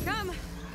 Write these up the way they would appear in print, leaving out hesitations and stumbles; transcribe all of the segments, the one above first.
come!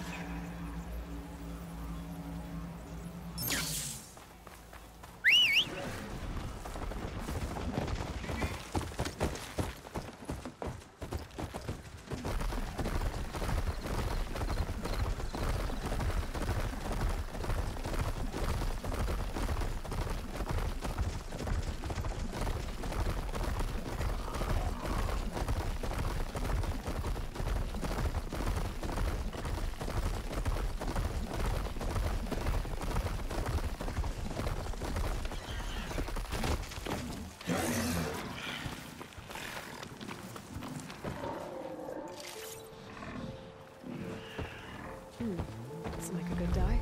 Looks like a good die.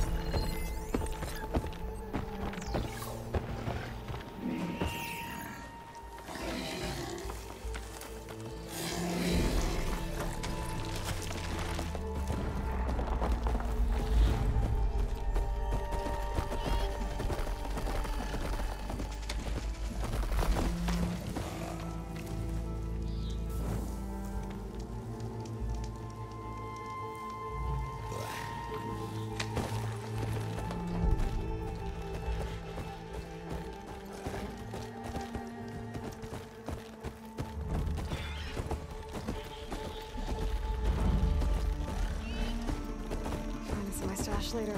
My stash later.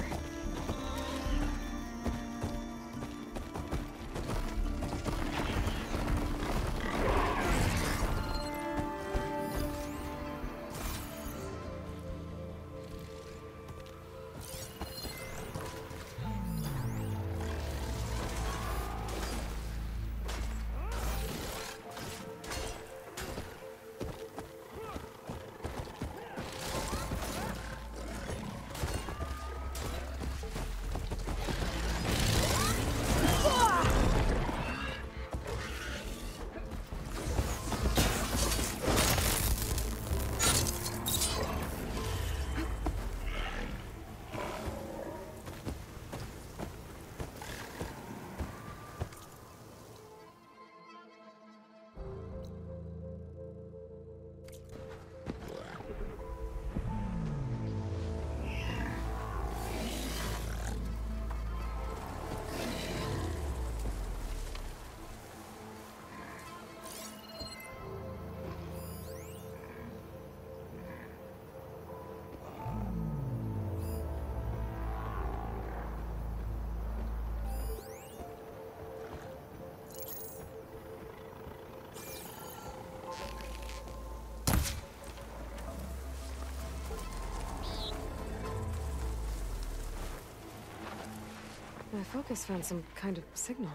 My focus found some kind of signal.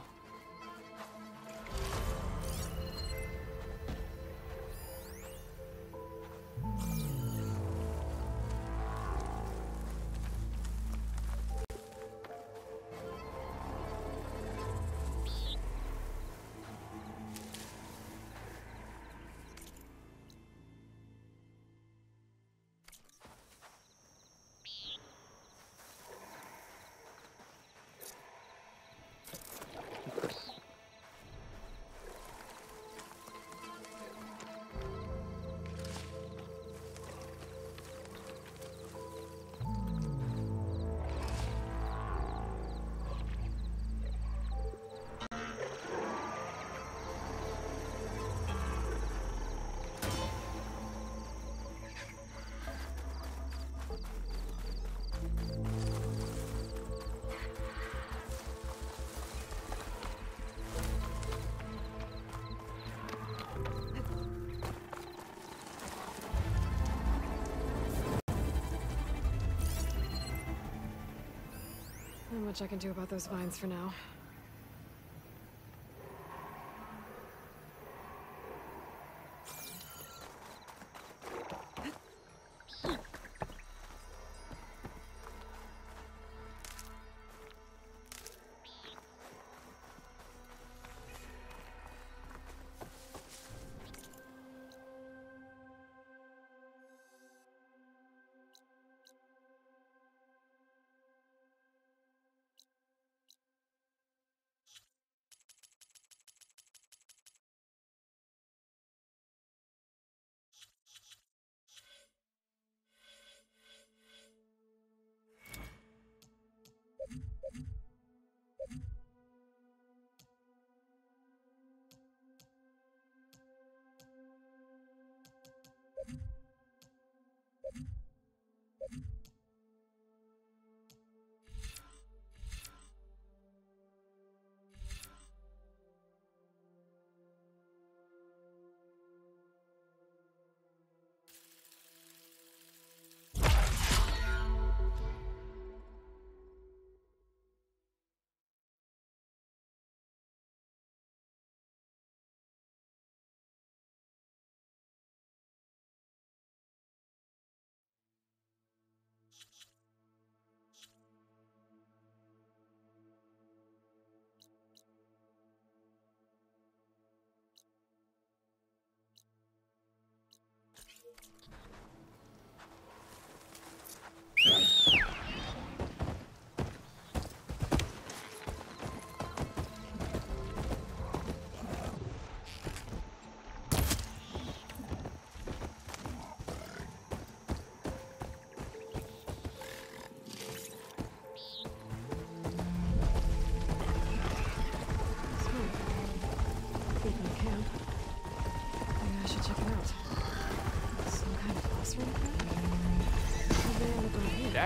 Not much I can do about those vines for now.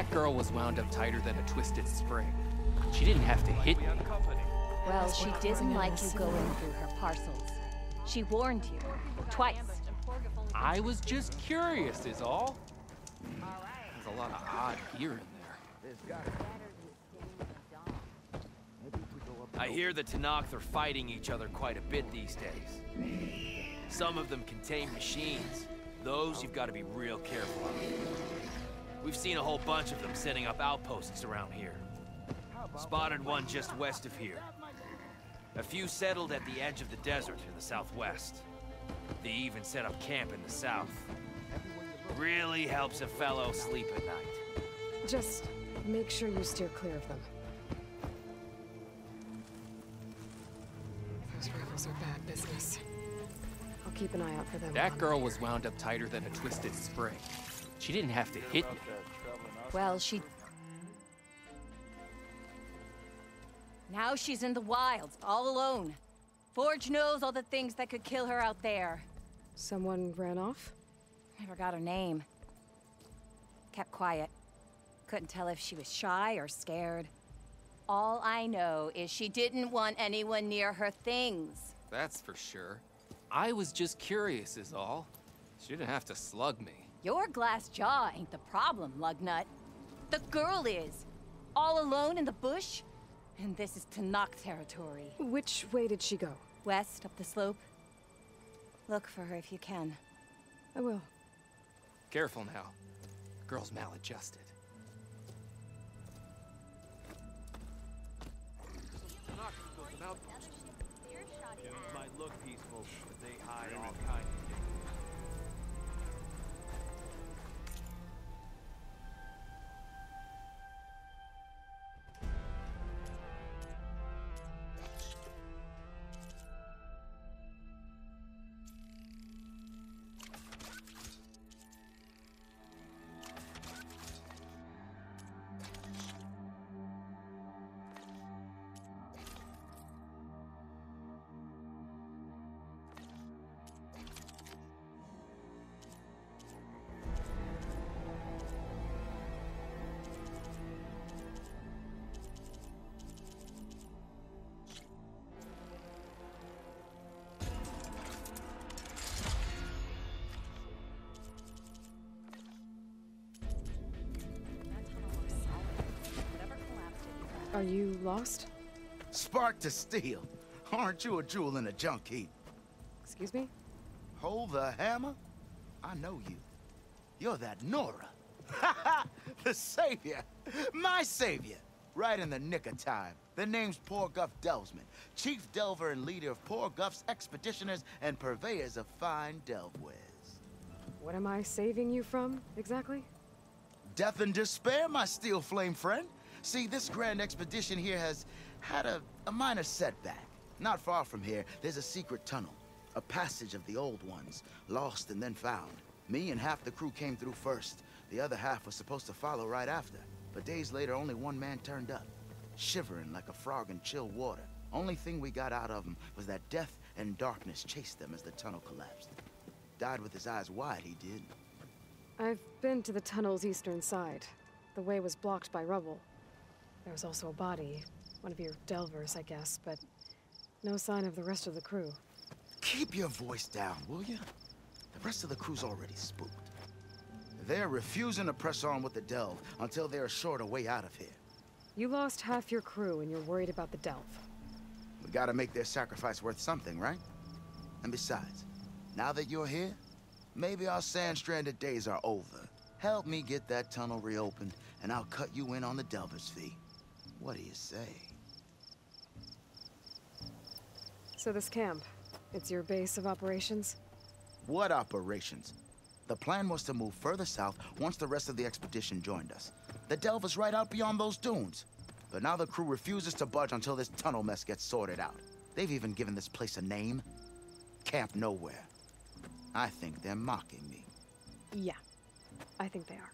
That girl was wound up tighter than a twisted spring. She didn't have to hit me. Well, she didn't like you going through her parcels. She warned you. Twice. I was just curious is all. There's a lot of odd gear in there. I hear the Tenakth are fighting each other quite a bit these days. Some of them contain machines. Those you've got to be real careful of. We've seen a whole bunch of them setting up outposts around here. Spotted one just west of here. A few settled at the edge of the desert in the southwest. They even set up camp in the south. Really helps a fellow sleep at night. Just make sure you steer clear of them. Those rebels are bad business. I'll keep an eye out for them. That girl was wound up tighter than a twisted spring. She didn't have to hit me. Well, now she's in the wilds, all alone. Forge knows all the things that could kill her out there. Someone ran off? Never got her name. Kept quiet. Couldn't tell if she was shy or scared. All I know is she didn't want anyone near her things. That's for sure. I was just curious is all. She didn't have to slug me. Your glass jaw ain't the problem, Lugnut. The girl is. All alone in the bush. And this is Tenakth territory. Which way did she go? West, up the slope. Look for her if you can. I will. Careful now. Girl's maladjusted. Might look peaceful, but they hide all kinds of things. Are you lost? Spark to steel. Aren't you a jewel in a junk heap? Excuse me? Hold the hammer? I know you. You're that Nora. Ha ha! The savior! My savior! Right in the nick of time. The name's Porguff Delvesman, chief delver and leader of Porguff's expeditioners and purveyors of fine delve wares. What am I saving you from, exactly? Death and despair, my steel flame friend. See, this grand expedition here has had a minor setback. Not far from here, there's a secret tunnel. A passage of the old ones, lost and then found. Me and half the crew came through first. The other half was supposed to follow right after. But days later, only one man turned up. Shivering like a frog in chill water. Only thing we got out of him was that death and darkness chased them as the tunnel collapsed. Died with his eyes wide, he did. I've been to the tunnel's eastern side. The way was blocked by rubble. There was also a body. One of your delvers, I guess, but no sign of the rest of the crew. Keep your voice down, will you? The rest of the crew's already spooked. They're refusing to press on with the delve until they're assured a way out of here. You lost half your crew and you're worried about the delve. We gotta make their sacrifice worth something, right? And besides, now that you're here, maybe our sand-stranded days are over. Help me get that tunnel reopened, and I'll cut you in on the delver's fee. What do you say? So this camp, it's your base of operations? What operations? The plan was to move further south once the rest of the expedition joined us. The delver's right out beyond those dunes. But now the crew refuses to budge until this tunnel mess gets sorted out. They've even given this place a name. Camp Nowhere. I think they're mocking me. Yeah, I think they are.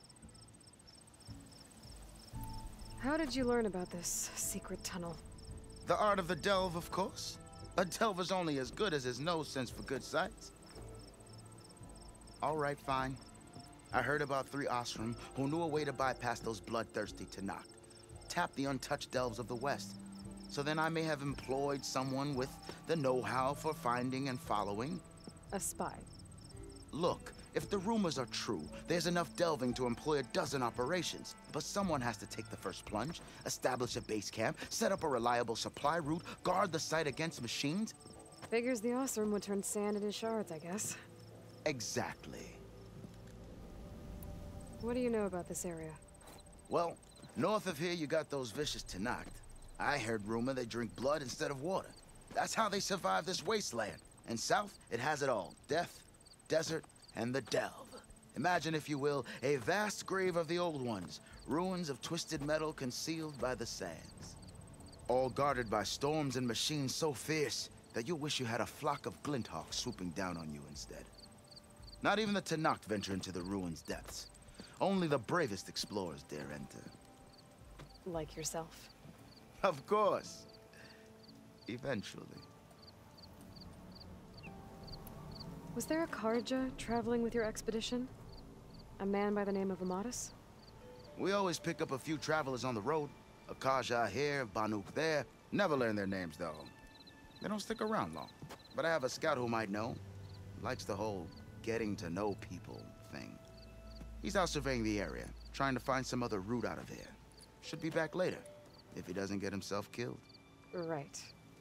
How did you learn about this secret tunnel? The art of the delve, of course. A delver's only as good as his nose sense for good sights. All right, fine. I heard about 3 Osram who knew a way to bypass those bloodthirsty Tenakth. Tap the untouched delves of the West. So then I may have employed someone with the know-how for finding and following. A spy. Look, if the rumors are true, there's enough delving to employ a dozen operations. But someone has to take the first plunge, establish a base camp, set up a reliable supply route, guard the site against machines. Figures the Osram would turn sand into shards, I guess. Exactly. What do you know about this area? Well, north of here you got those vicious Tenakth. I heard rumor they drink blood instead of water. That's how they survive this wasteland. And south, it has it all. Death, desert, and the delve. Imagine, if you will, a vast grave of the old ones. Ruins of twisted metal concealed by the sands. All guarded by storms and machines so fierce that you wish you had a flock of glinthawks swooping down on you instead. Not even the Tenakth venture into the ruins' depths. Only the bravest explorers dare enter. Like yourself. Of course. Eventually. Was there a Carja traveling with your expedition? A man by the name of Amadis? We always pick up a few travelers on the road. A Carja here, Banuk there. Never learn their names, though. They don't stick around long. But I have a scout who might know. Likes the whole getting to know people thing. He's out surveying the area, trying to find some other route out of here. Should be back later, if he doesn't get himself killed. Right.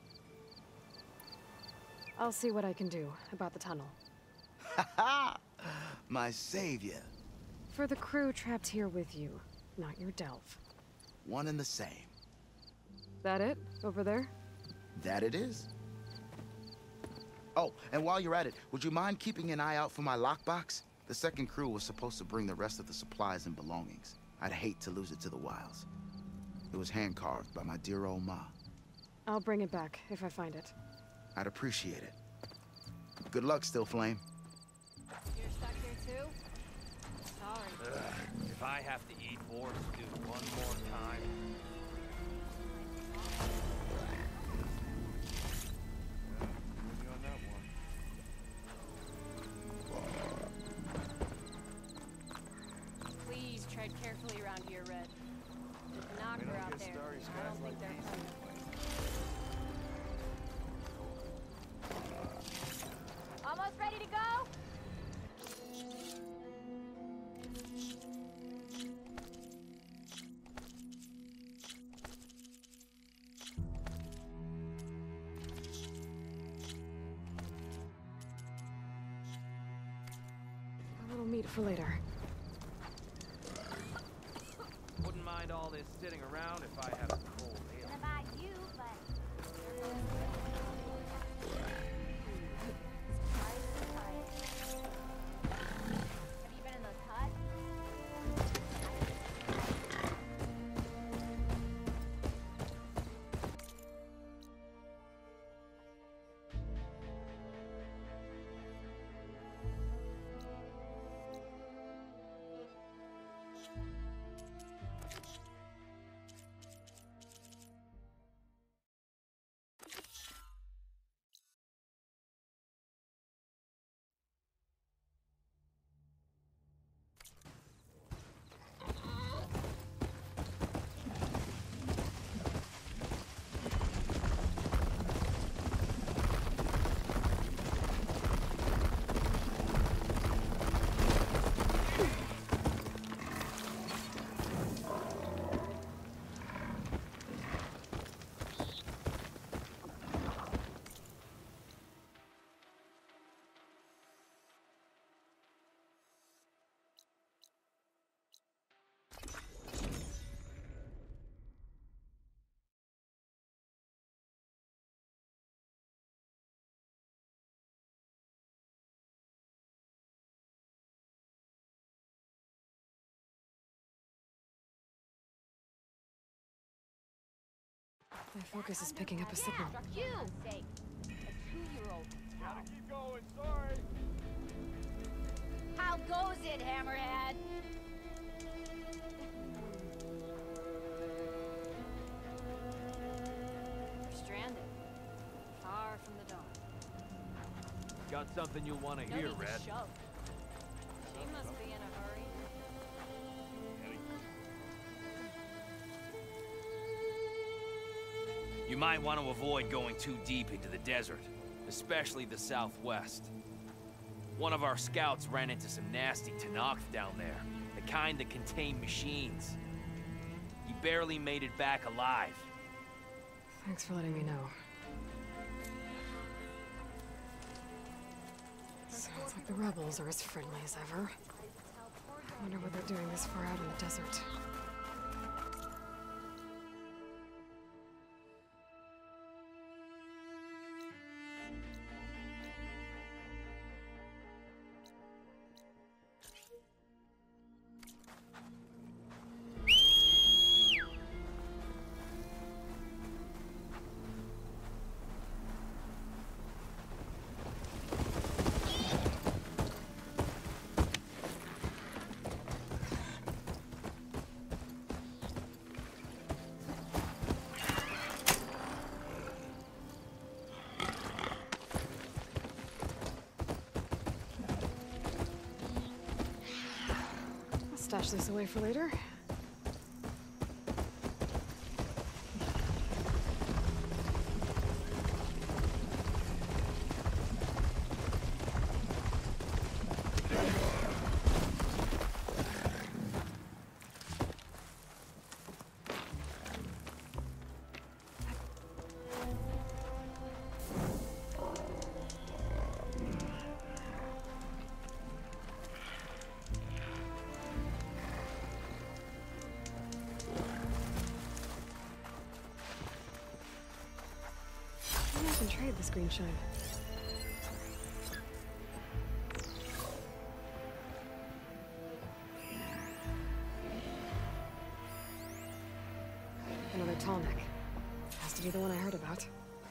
I'll see what I can do about the tunnel. Ha ha! My savior. For the crew trapped here with you, not your delve. One and the same. That it? Over there? That it is. Oh, and while you're at it, would you mind keeping an eye out for my lockbox? The second crew was supposed to bring the rest of the supplies and belongings. I'd hate to lose it to the wilds. It was hand-carved by my dear old ma. I'll bring it back if I find it. I'd appreciate it. Good luck, Still Flame. You're stuck here too? Sorry. If I have to eat more stew one more time... Please tread carefully around here, Red. There's a knocker out there. I don't think they're friendly. Almost ready to go? A little meat for later. Wouldn't mind all this sitting around if I had a cold ale. Don't know about you, but... Have you been in those huts? My focus is picking up a signal. You! Sake. A 2-year-old. Gotta keep going, sorry. How goes it, Hammerhead? You're stranded. Far from the dawn. Got something you'll want to No hear, need to Red. shove. She must be in a hurry. You might want to avoid going too deep into the desert, especially the southwest. One of our scouts ran into some nasty Tenakth down there, the kind that contain machines. He barely made it back alive. Thanks for letting me know. Sounds like the rebels are as friendly as ever. I wonder what they're doing this far out in the desert. Stash this away for later. Maybe I can trade this green shine. Another tall neck. Has to be the one I heard about.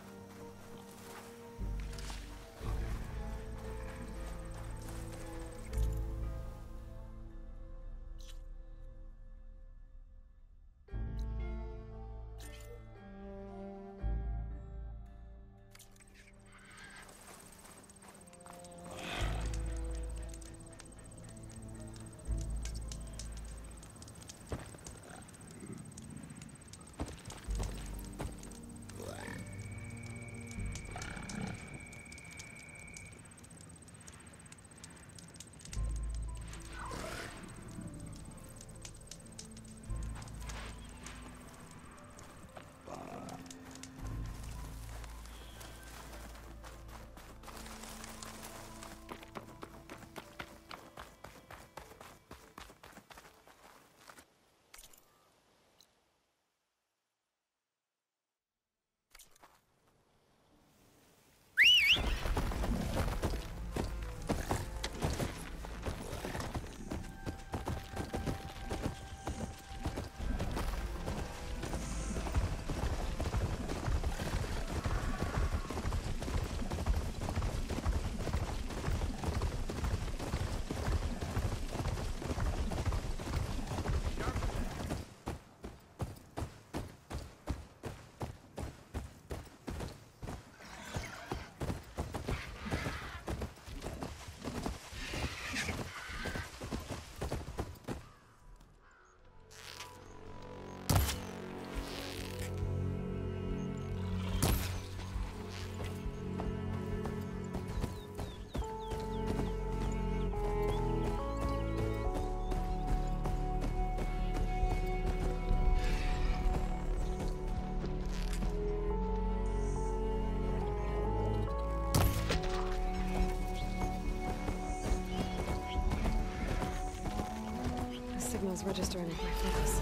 Signals registering with my focus.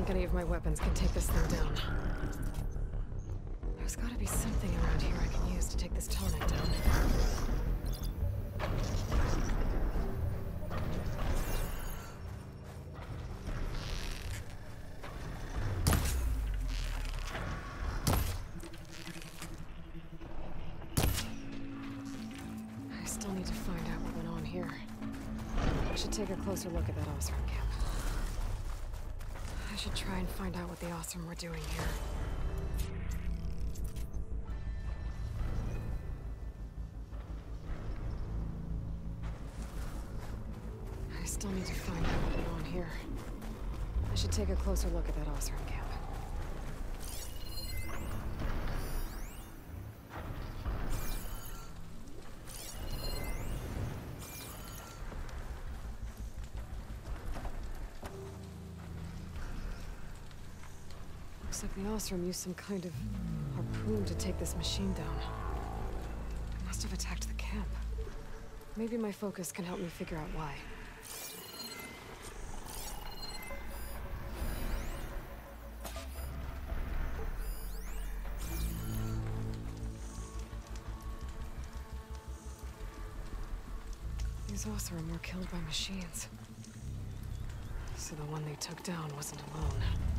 think any of my weapons can take this thing down. There's gotta be something around here I can use to take this tonic down. I still need to find out what went on here. I should take a closer look at that Oseram camp. I should try and find out what the Oseram were doing here. I still need to find out what went on here. I should take a closer look at that Oseram camp. Looks like the Oseram used some kind of harpoon to take this machine down. It must have attacked the camp. Maybe my focus can help me figure out why. These Oseram were killed by machines. So the one they took down wasn't alone.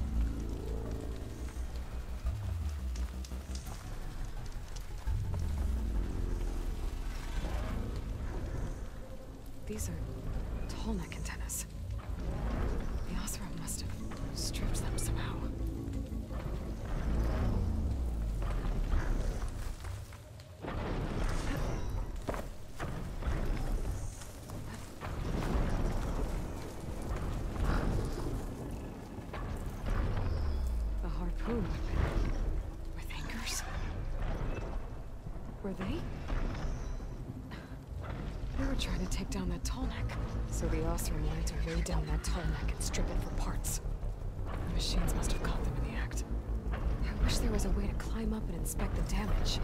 These are Tallneck antennas. The Oseram must have stripped them somehow. The harpoon with anchors? Were they? They were trying to take down that Tallneck. So the Oseram wanted to lay down that Tallneck and strip it for parts. The machines must have caught them in the act. I wish there was a way to climb up and inspect the damage.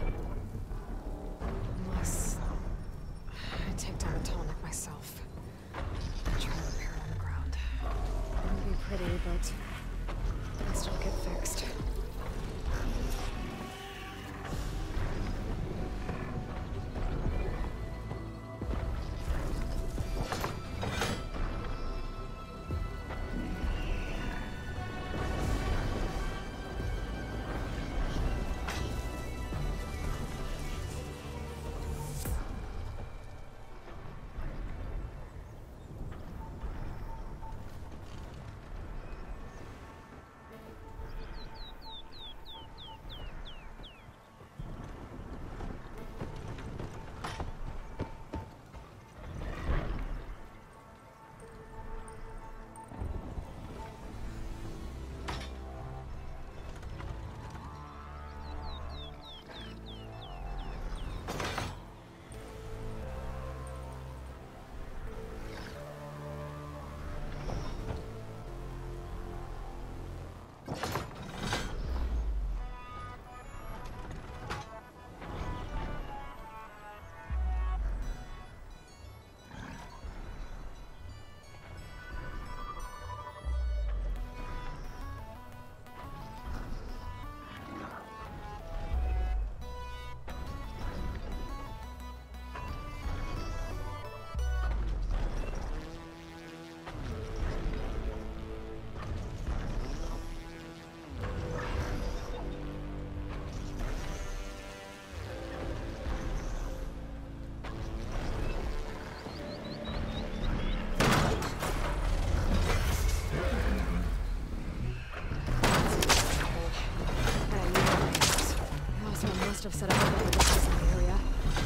Unless I take down the Tallneck myself. And try to repair it on the ground. It won't be pretty, but at least it'll get fixed. Must have set up a witches in the area.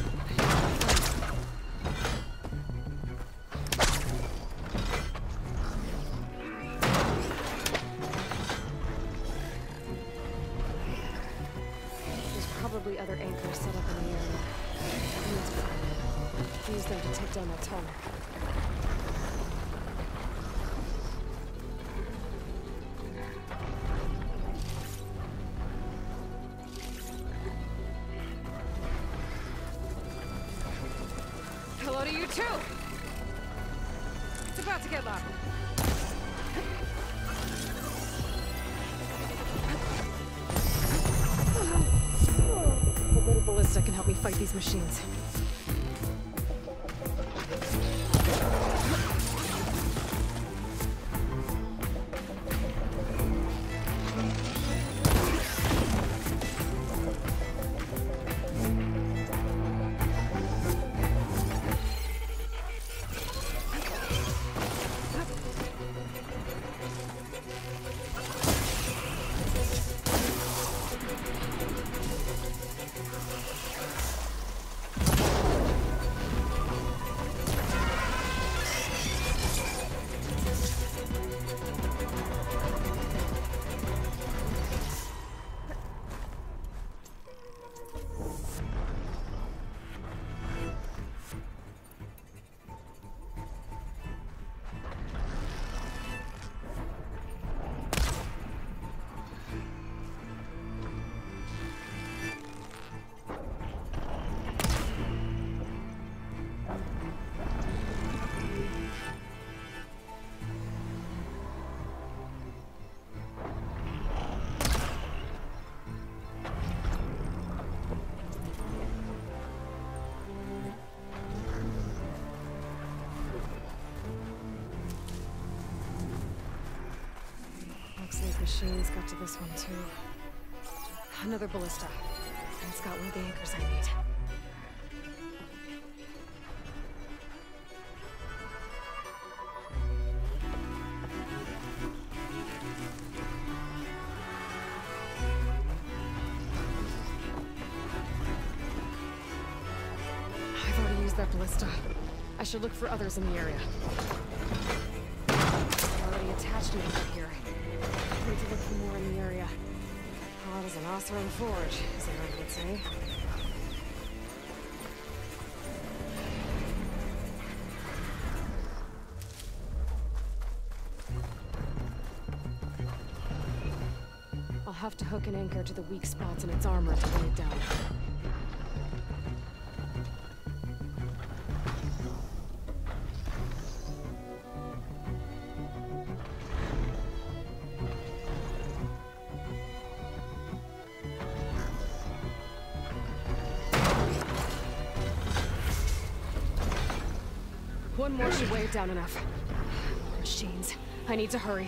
There's probably other anchors set up in the area. I need to find them. Use them to take down that Tallneck. Hello to you too! It's about to get loud. Little ballista can help me fight these machines. Looks like machines got to this one too. Another ballista. And it's got one of the anchors I need. I've already used that ballista. I should look for others in the area. I've already attached an anchor here. I need to look for more in the area. Hot as an Oseram forge, as Aaron would say. I'll have to hook an anchor to the weak spots in its armor to bring it down. One more should weigh it down enough. Machines. I need to hurry.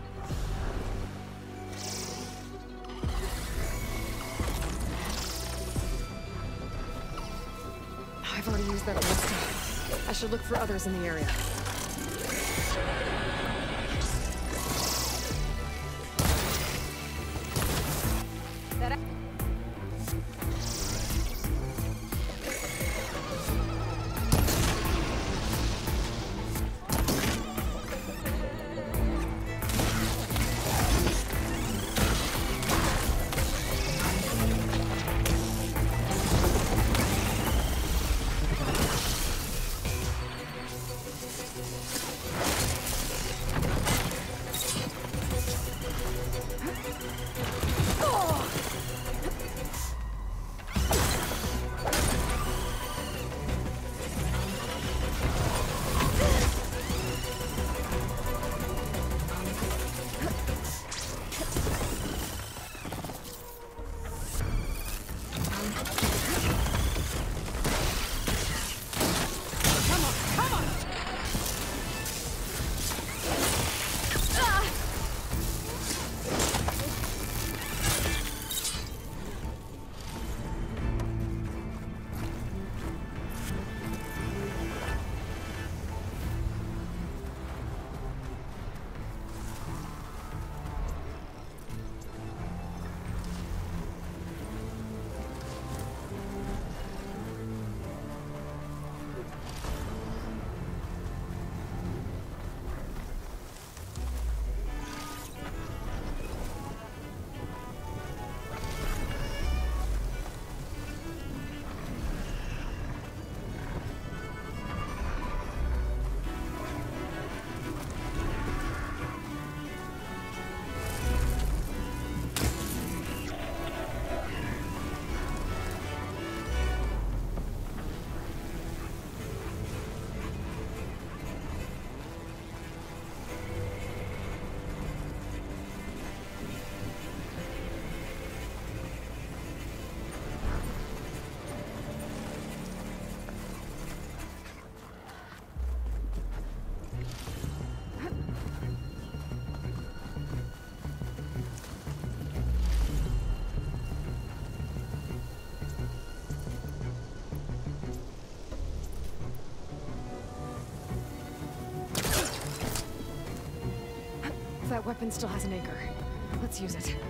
I've already used that ballista. I should look for others in the area. That weapon still has an anchor. Let's use it.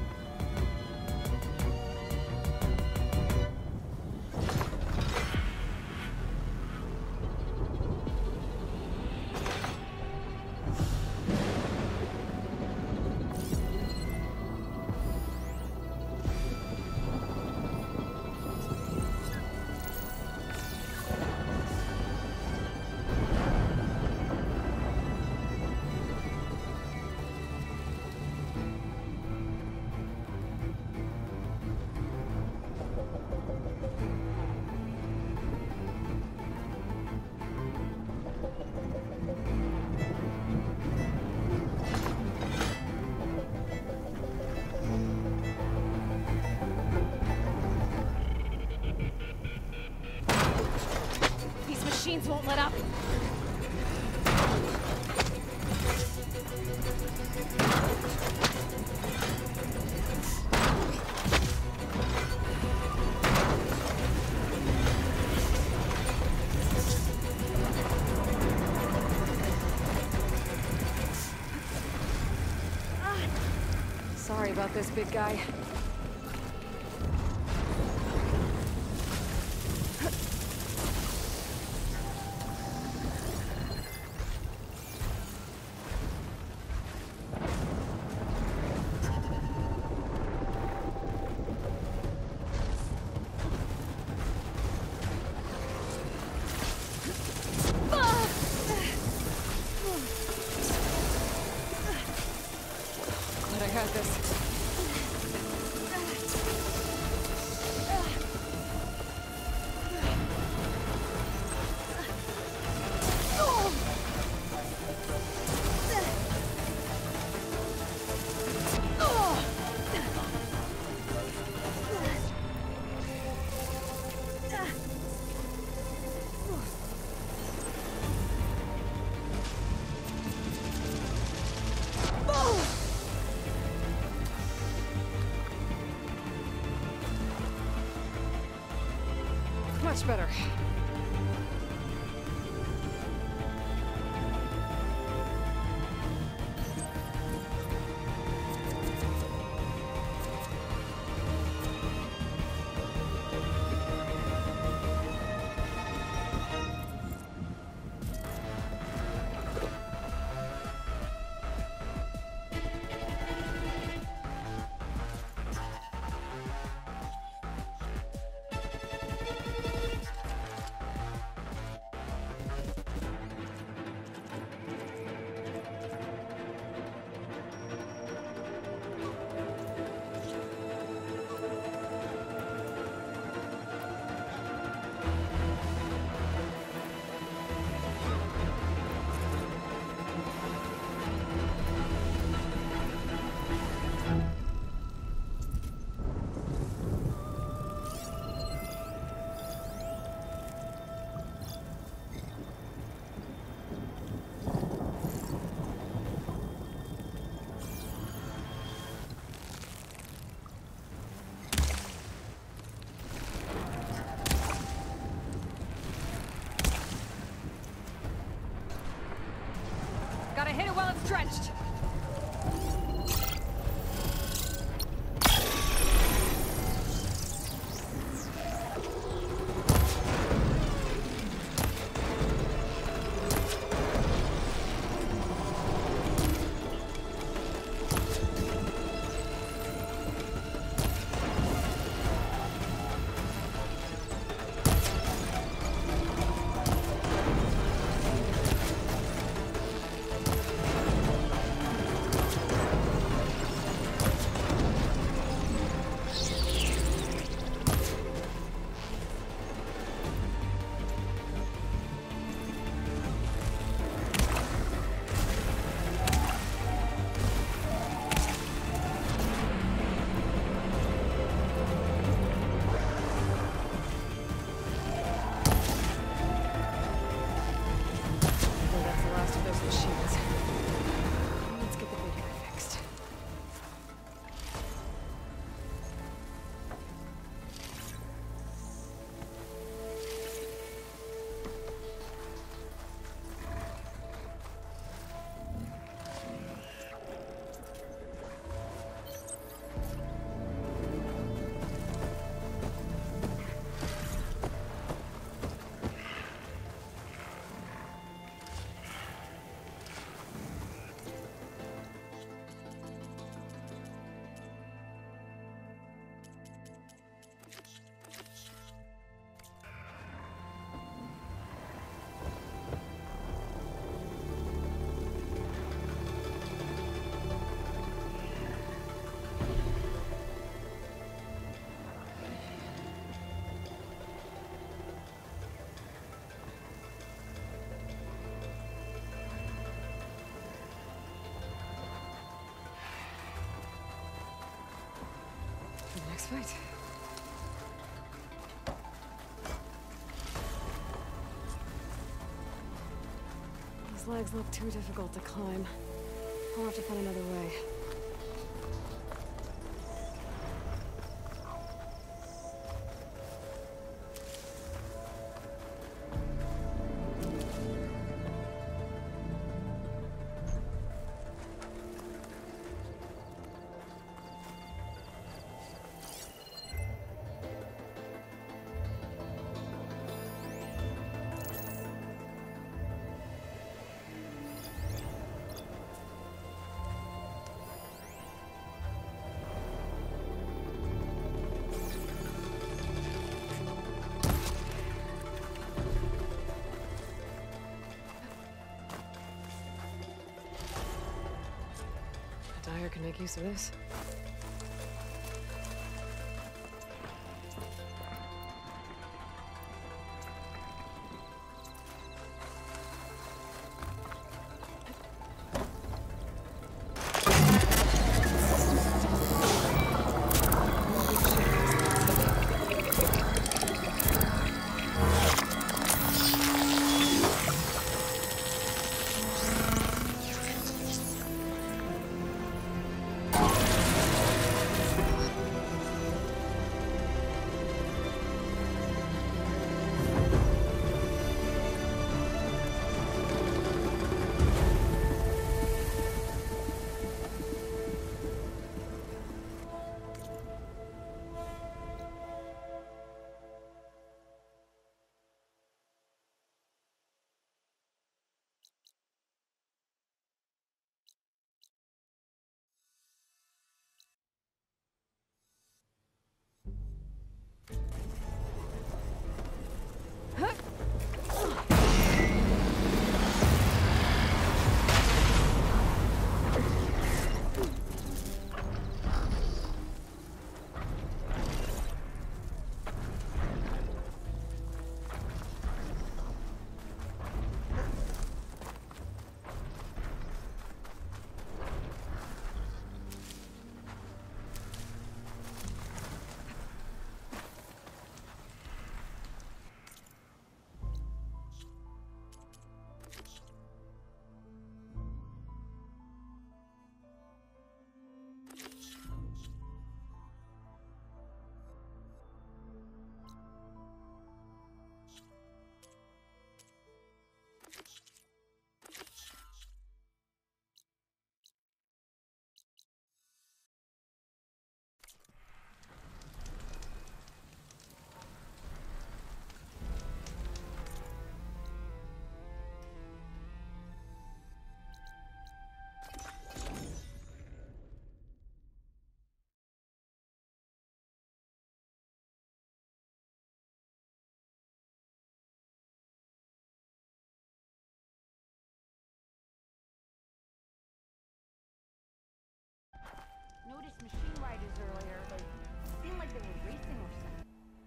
Machines won't let up. Sorry about this, big guy. I got this. Much better. Gotta hit it while it's drenched. next fight. These legs look too difficult to climb. I'll have to find another way. Dyer can make use of this. Noticed machine riders earlier. They seemed like they were racing or something.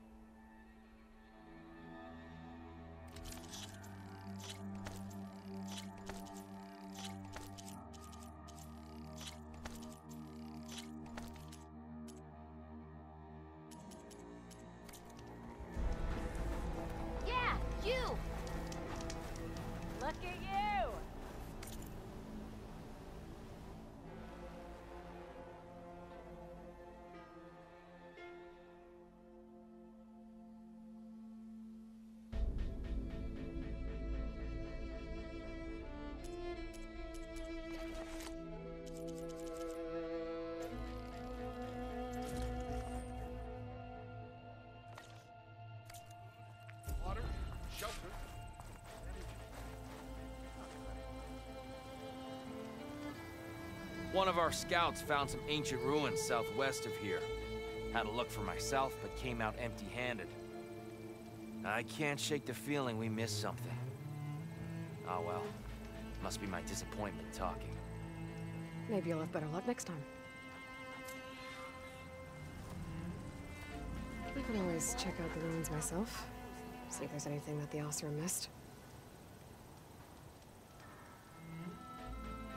Yeah, you! Look at you! One of our scouts found some ancient ruins southwest of here. Had a look for myself, but came out empty-handed. I can't shake the feeling we missed something. Oh well. Must be my disappointment talking. Maybe you'll have better luck next time. I can always check out the ruins myself. See if there's anything that the Oseram missed.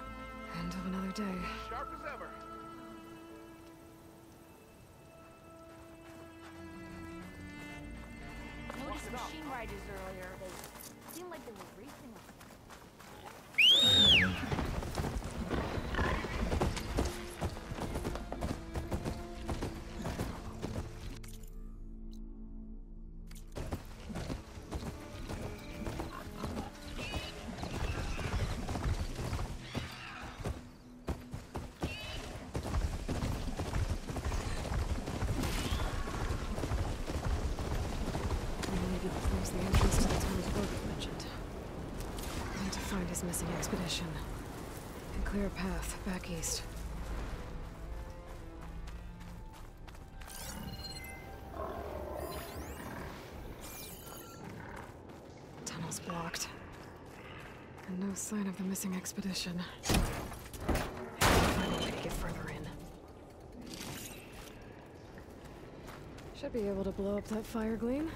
End of another day. Sharp as ever. the machine riders earlier. They seemed like they were racing up. There's the entrance to the tunnel's boat mentioned. I need to find his missing expedition. And clear a path back east. Tunnel's blocked. And no sign of the missing expedition. I have to find a way to get further in. Should be able to blow up that fire gleam.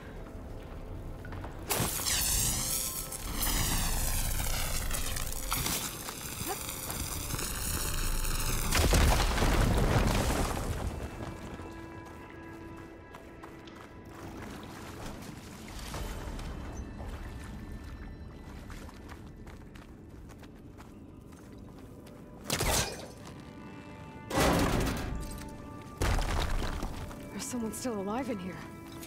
There's someone still alive in here.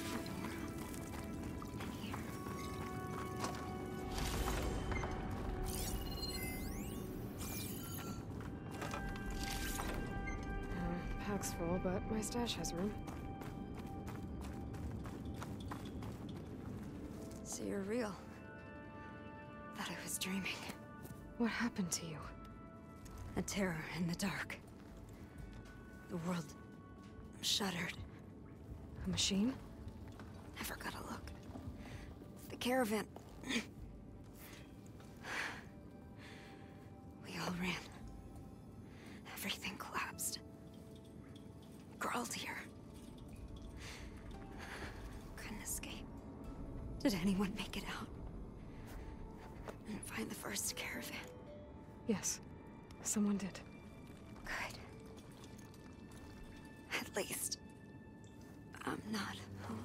Pack's full, but my stash has room. So you're real. Thought I was dreaming. What happened to you? A terror in the dark. The world shuddered. A machine? Never got a look. The caravan. We all ran. Everything collapsed. Crawled here. Couldn't escape. Did anyone make it out? And find the first caravan? Yes, someone did. Good. At least, I'm not alone.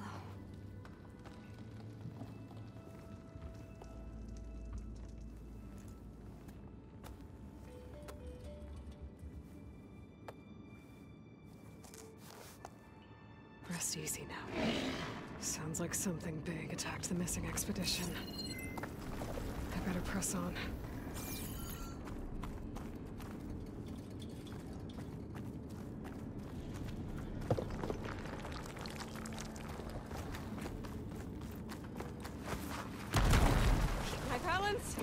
Rest easy now. Sounds like something big attacked the missing expedition. I better press on. Keep my balance!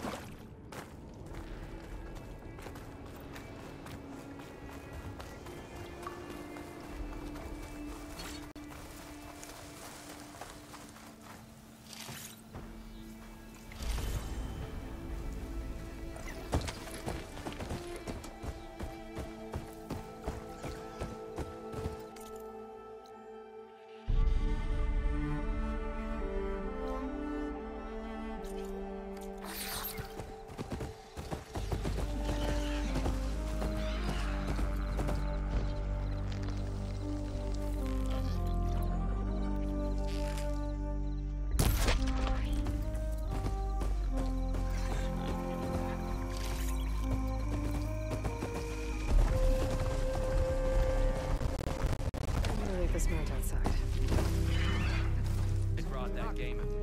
They brought that game of